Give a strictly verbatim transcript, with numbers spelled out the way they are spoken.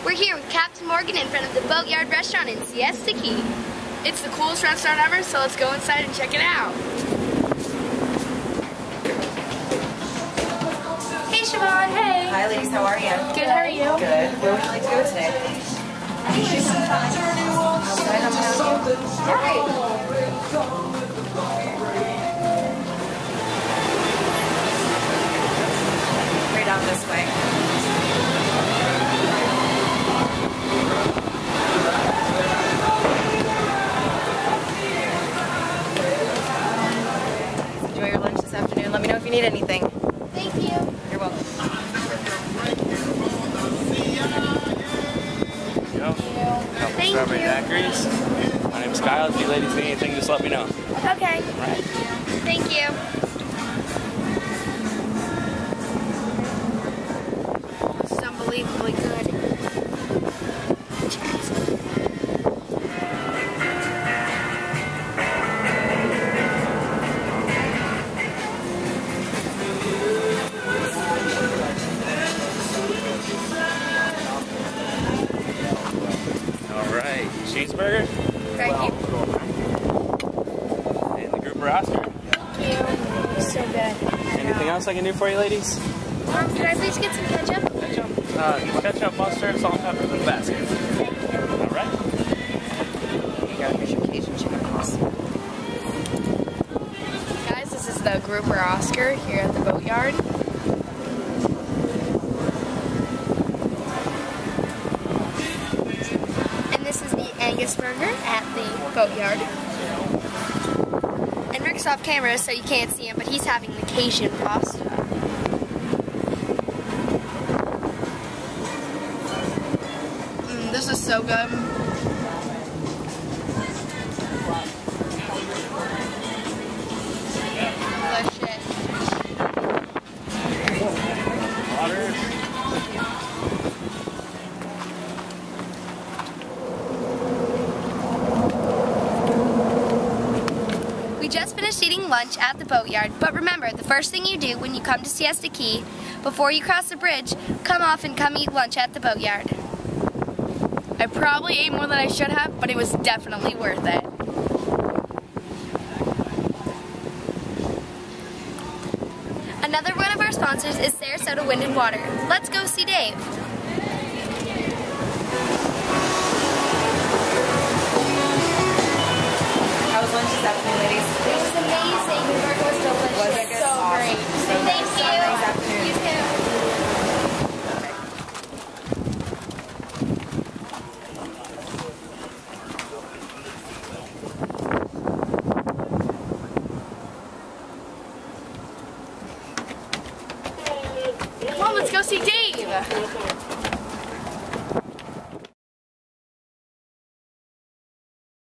We're here with Captain Morgan in front of the Boatyard restaurant in Siesta Key. It's the coolest restaurant ever, so let's go inside and check it out. Hey Siobhan, hey. Hi ladies, how are you? Good, how are you? Good. Where would you like to go today? Outside, I'm down here. Right out this way. Enjoy your lunch this afternoon. Let me know if you need anything. Thank you. You're welcome. Thank Strawberry you. daiquiris. My name's Kyle. If you ladies need anything, just let me know. Okay. Right. Thank you. This is unbelievably good. All right. Cheeseburger. Thank you. And the grouper Oscar. Thank you. So good. Anything else I can do for you, ladies? Um, could I please get some ketchup? Ketchup. Uh, ketchup, mustard, salt, and pepper in the basket. All right. Here you go. Here's your Cajun chicken pasta. Guys, this is the grouper Oscar here at the Boatyard. And this is the Angus burger at the Boatyard. And Rick's off camera so you can't see him, but he's having the Cajun pasta. Mm, this is so good. Delicious. Water. We just finished eating lunch at the Boatyard, but remember, the first thing you do when you come to Siesta Key, before you cross the bridge, come off and come eat lunch at the Boatyard. I probably ate more than I should have, but it was definitely worth it. Another one of our sponsors is Sarasota Wind and Water. Let's go see Dave. How was lunch this afternoon, ladies? It was amazing. The burger was delicious. Was it good? So Awesome. great. So Thank nice. you. Have a nice afternoon. You too. Come on, let's go see Dave.